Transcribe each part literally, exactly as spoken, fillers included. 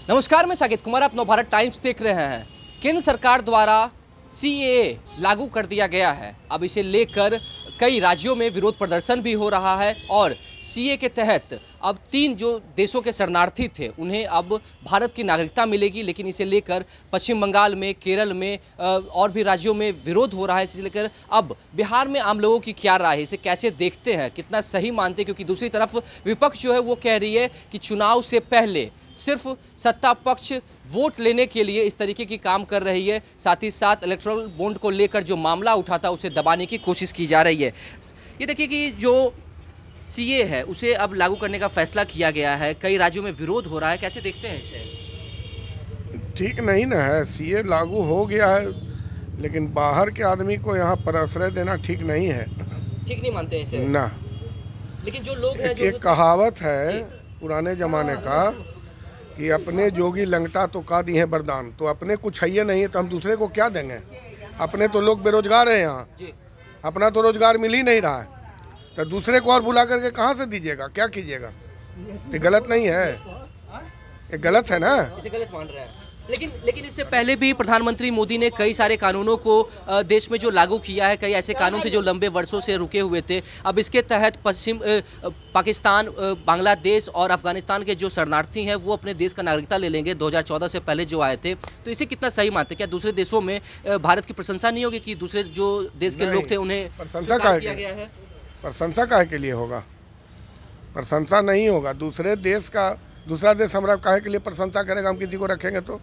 नमस्कार, मैं साकेत कुमार, आप नवभारत टाइम्स देख रहे हैं। केंद्र सरकार द्वारा सीएए लागू कर दिया गया है। अब इसे लेकर कई राज्यों में विरोध प्रदर्शन भी हो रहा है और सीएए के तहत अब तीन जो देशों के शरणार्थी थे उन्हें अब भारत की नागरिकता मिलेगी, लेकिन इसे लेकर पश्चिम बंगाल में, केरल में और भी राज्यों में विरोध हो रहा है। इसे लेकर अब बिहार में आम लोगों की क्या राय है, इसे कैसे देखते हैं, कितना सही मानते हैं? क्योंकि दूसरी तरफ विपक्ष जो है वो कह रही है कि चुनाव से पहले सिर्फ सत्ता पक्ष वोट लेने के लिए इस तरीके की काम कर रही है, साथ ही साथ इलेक्टोरल बॉन्ड को लेकर जो मामला उठा था उसे दबाने की कोशिश की जा रही है। ये देखिए कि जो सीए है उसे अब लागू करने का फैसला किया गया है, कई राज्यों में विरोध हो रहा है, कैसे देखते हैं इसे? ठीक नहीं ना है, सीए लागू हो गया है लेकिन बाहर के आदमी को यहाँ पर आश्रय देना ठीक नहीं है। ठीक नहीं मानते हैं इसे ना। लेकिन जो लोग हैं, जो एक कहावत है पुराने जमाने का कि अपने जोगी लंगटा तो का दी है वरदान, तो अपने कुछ है नहीं है तो हम दूसरे को क्या देंगे? अपने तो लोग बेरोजगार हैं यहाँ, अपना तो रोजगार मिल ही नहीं रहा है, तो दूसरे को और बुला करके कहाँ से दीजिएगा, क्या कीजिएगा? ये गलत नहीं है, ये गलत है ना, इसे गलत मान रहे हैं। लेकिन लेकिन इससे पहले भी प्रधानमंत्री मोदी ने कई सारे कानूनों को देश में जो लागू किया है, कई ऐसे कानून थे जो लंबे वर्षों से रुके हुए थे। अब इसके तहत पश्चिम पाकिस्तान, बांग्लादेश और अफगानिस्तान के जो शरणार्थी हैं वो अपने देश का नागरिकता ले लेंगे, दो हज़ार चौदह से पहले जो आए थे। तो इसे कितना सही मानते हैं? क्या दूसरे देशों में भारत की प्रशंसा नहीं होगी कि दूसरे जो देश के लोग थे उन्हें प्रशंसा किया गया है? प्रशंसा काहे के लिए होगा? प्रशंसा नहीं होगा। दूसरे देश का दूसरा देश हमारा काहे के लिए प्रशंसा करेगा? हम किसी को रखेंगे तो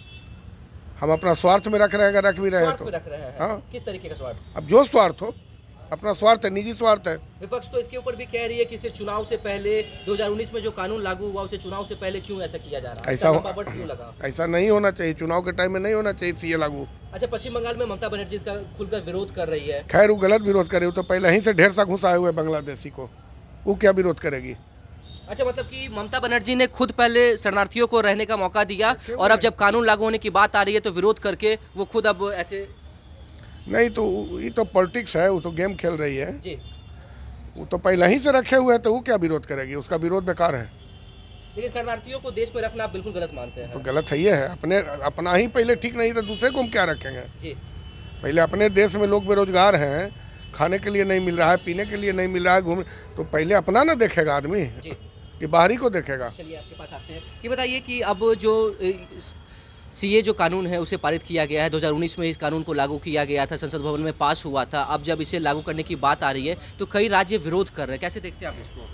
हम अपना स्वार्थ में रख रहे हैं, अगर रख भी रहे हैं तो रख रहे हैं। हाँ? किस तरीके का स्वार्थ? अब जो स्वार्थ हो, अपना स्वार्थ है, निजी स्वार्थ है। विपक्ष तो इसके ऊपर भी कह रही है कि सिर्फ चुनाव से पहले दो हज़ार उन्नीस में जो कानून लागू हुआ उसे चुनाव से पहले क्यों ऐसा किया जा रहा है? ऐसा क्यों लगा? ऐसा नहीं होना चाहिए, चुनाव के टाइम में नहीं होना चाहिए सीए लागू। अच्छा, पश्चिम बंगाल में ममता बनर्जी इसका खुलकर विरोध कर रही है। खैर वो गलत विरोध करे, वो तो पहले ही से ढेर सा घुसाए हुए बांग्लादेशी को, वो क्या विरोध करेगी? अच्छा, मतलब कि ममता बनर्जी ने खुद पहले शरणार्थियों को रहने का मौका दिया और अब जब कानून लागू होने की बात आ रही है तो विरोध करके वो खुद अब ऐसे नहीं, तो ये तो पॉलिटिक्स है, वो तो गेम खेल रही है जी। वो तो पहले ही से रखे हुए हैं, तो वो क्या विरोध करेगी? उसका विरोध बेकार है। लेकिन शरणार्थियों को देश में रखना आप बिल्कुल गलत मानते हैं? तो गलत है, ये है। अपने अपना ही पहले ठीक नहीं तो दूसरे को हम क्या रखेंगे जी? पहले अपने देश में लोग बेरोजगार हैं, खाने के लिए नहीं मिल रहा है, पीने के लिए नहीं मिल रहा है, घूम तो पहले अपना ना देखेगा आदमी जी, ये बाहरी को देखेगा। चलिए आपके पास आते हैं। ये बताइए कि अब जो सीए जो कानून है उसे पारित किया गया है, दो हज़ार उन्नीस में इस कानून को लागू किया गया था, संसद भवन में पास हुआ था। अब जब इसे लागू करने की बात आ रही है तो कई राज्य विरोध कर रहे हैं, कैसे देखते हैं आप इसको?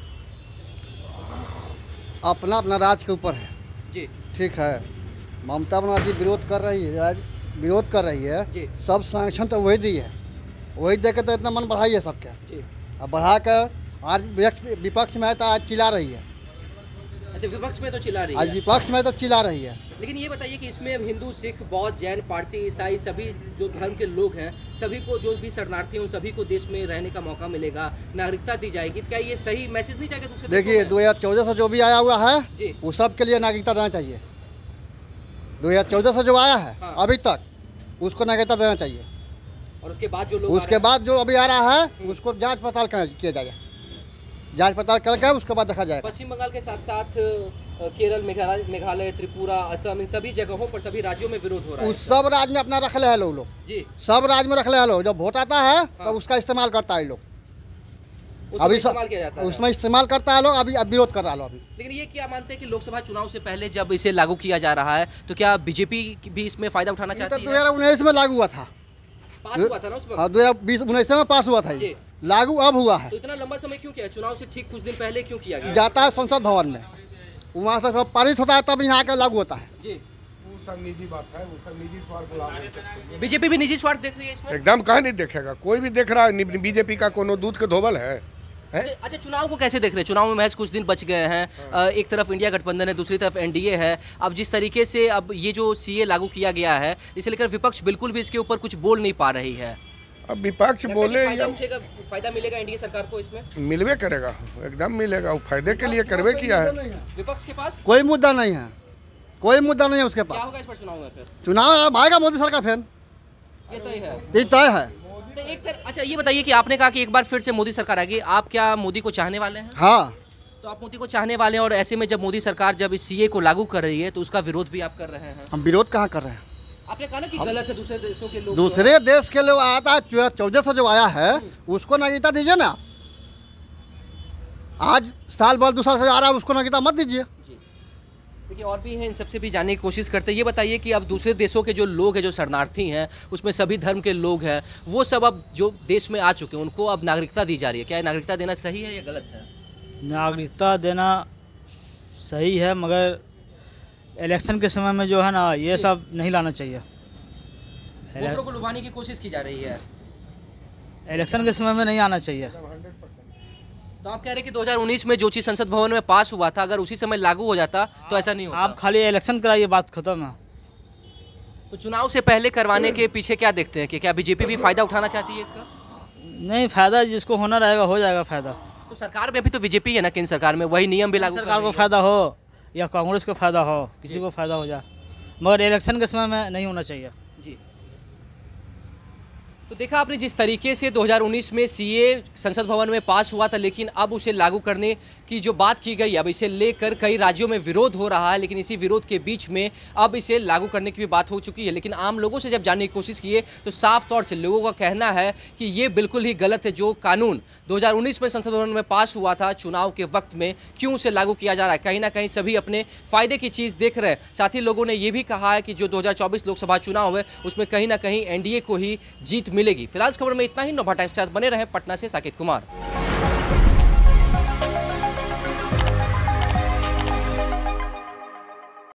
अपना अपना राज्य के ऊपर है जी। ठीक है, ममता बनर्जी विरोध कर रही है, विरोध कर रही है जी। सब संरक्षण तो वही दी है, वही दे के तो इतना मन बढ़ाई है सबके। अब बढ़ा कर आज विपक्ष में है तो आज चिल्ला रही है। अच्छा, विपक्ष में तो चिल्ला रही है, आज विपक्ष में तो चिल्ला रही है। लेकिन ये बताइए कि इसमें हिंदू, सिख, बौद्ध, जैन, पारसी, ईसाई सभी जो धर्म के लोग हैं, सभी को, जो भी शरणार्थी हैं उन सभी को देश में रहने का मौका मिलेगा, नागरिकता दी जाएगी। क्या ये सही मैसेज नहीं जाएगा दूसरे? देखिए, दो हज़ार चौदह से जो भी आया हुआ है वो सब के लिए नागरिकता देना चाहिए। दो हज़ार चौदह से जो आया है हाँ। अभी तक उसको नागरिकता देना चाहिए, और उसके बाद जो लोग उसके बाद जो अभी आ रहा है उसको जाँच पड़ताल किया जाएगा, जांच पड़ताल करके उसके बाद देखा जाए। पश्चिम बंगाल के साथ साथ केरल, मेघालय मेघालय त्रिपुरा, असम, इन सभी जगहों पर, सभी राज्यों में विरोध हो रहा है। उस सब राज्य में अपना रख ले है लोग लोग जी, सब राज्य में रख ले है लोग। जब वोट आता है हाँ। तब उसका इस्तेमाल करता है लोग, अभी इस्तेमाल किया जाता है, उसमें इस्तेमाल करता है लोग। अभी अब विरोध कर रहा है अभी। लेकिन ये क्या मानते हैं कि लोकसभा चुनाव से पहले जब इसे लागू किया जा रहा है तो क्या बीजेपी भी इसमें फायदा उठाना चाहती है? दो हजार उन्नीस में लागू हुआ था, पास हुआ था ना उस वक्त? दो हजार बीस उन्नीस में पास हुआ था, लागू अब हुआ है। तो इतना लंबा समय क्यों किया? चुनाव से ठीक कुछ दिन पहले क्यों किया गया? जाता है संसद भवन में, वहाँ से सब पारित होता है, तब यहाँ का लागू होता है जी। वो सब निजी बात है, वो सब निजी स्वार्थ। बीजेपी भी निजी स्वार्थ देख रही है इसमें? एकदम कहाँ नहीं देखेगा, कोई भी देख रहा है। बीजेपी का कोनो दूध के धोबल है, है? अच्छा, चुनाव को कैसे देख रहे हैं? चुनाव में महज कुछ दिन बच गए हैं, हाँ। एक तरफ इंडिया गठबंधन है, दूसरी तरफ एनडीए है। अब जिस तरीके से अब ये जो सीए लागू किया गया है, इसे लेकर विपक्ष बिल्कुल भी इसके ऊपर कुछ बोल नहीं पा रही है। अब विपक्ष बोले फायदा उठेगा, फायदा मिलेगा एनडीए सरकार को इसमें? मिलवे करेगा, एकदम मिलेगा। वो फायदे के लिए करवे किया है। विपक्ष के पास कोई मुद्दा नहीं है, कोई मुद्दा नहीं है उसके पास। क्या होगा इस पर चुनाव में? फिर चुनाव आएगा मोदी सरकार, फिर ये तय है, ये तय है। तो एक तर... अच्छा, ये बताइए कि आपने कहा कि एक बार फिर से मोदी सरकार आएगी, आप क्या मोदी को चाहने वाले हैं? हाँ। तो आप मोदी को चाहने वाले हैं, और ऐसे में जब मोदी सरकार जब इस सीए को लागू कर रही है तो उसका विरोध भी आप कर रहे हैं। हम विरोध कहाँ कर रहे हैं? आपने कहा ना कि गलत है, दूसरे देशों के लोग दूसरे देश के लोग आता है, चौदह सौ जो आया है उसको नागरिकता दीजिए ना। आज साल भर दूसरा से आ रहा है, उसको नागरिकता मत दीजिए। देखिए और भी हैं, इन सबसे भी जानने की कोशिश करते हैं। ये बताइए कि अब दूसरे देशों के जो लोग हैं, जो शरणार्थी हैं, उसमें सभी धर्म के लोग हैं, वो सब अब जो देश में आ चुके हैं उनको अब नागरिकता दी जा रही है, क्या नागरिकता देना सही है या गलत है? नागरिकता देना सही है, मगर इलेक्शन के समय में जो है ना ये सब नहीं लाना चाहिए। वोटरों को लुभाने की कोशिश की जा रही है, इलेक्शन के समय में नहीं आना चाहिए। तो आप कह रहे हैं कि दो हज़ार उन्नीस में जो चीज़ संसद भवन में पास हुआ था, अगर उसी समय लागू हो जाता तो ऐसा नहीं होता। आप खाली इलेक्शन कराइए, बात खत्म है। तो चुनाव से पहले करवाने के पीछे क्या देखते हैं कि क्या बीजेपी भी फायदा उठाना चाहती है इसका? नहीं, फायदा जिसको होना रहेगा हो जाएगा फायदा। तो सरकार में अभी तो बीजेपी है ना, केंद्र सरकार में, वही नियम भी लागू सरकार को फायदा हो या कांग्रेस को फायदा हो, किसी को फायदा हो जाए, मगर इलेक्शन के समय में नहीं होना चाहिए। जी, तो देखा आपने जिस तरीके से दो हज़ार उन्नीस में सीए संसद भवन में पास हुआ था, लेकिन अब उसे लागू करने की जो बात की गई, अब इसे लेकर कई राज्यों में विरोध हो रहा है, लेकिन इसी विरोध के बीच में अब इसे लागू करने की भी बात हो चुकी है। लेकिन आम लोगों से जब जानने की कोशिश किए तो साफ तौर से लोगों का कहना है कि ये बिल्कुल ही गलत है। जो कानून दो हज़ार उन्नीस में संसद भवन में पास हुआ था चुनाव के वक्त में, क्यों उसे लागू किया जा रहा है? कहीं ना कहीं सभी अपने फायदे की चीज़ देख रहे हैं। साथ ही लोगों ने ये भी कहा है कि जो दो हज़ार चौबीस लोकसभा चुनाव है उसमें कहीं ना कहीं एनडीए को ही जीत मिलेगी। फिलहाल इस खबर में इतना ही। नोभा टाइम्स के साथ बने रहे। पटना से साकेत कुमार।